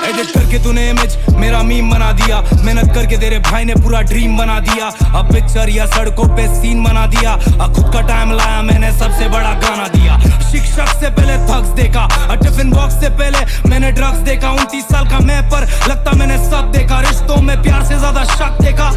Edit करके तूने image मेरा मीम बना दिया, मेहनत करके तेरे भाई ने पूरा ड्रीम बना दिया। अब पिक्चर या सड़कों पे सीन बना दिया, अब खुद का टाइम लाया मैंने सबसे बड़ा गाना दिया। शिक्षक से पहले थग्स देखा, टिफिन बॉक्स से पहले मैंने ड्रग्स देखा। 29 साल का मैं पर लगता मैंने सब देखा, रिश्तों में प्यार से ज्यादा शक देखा।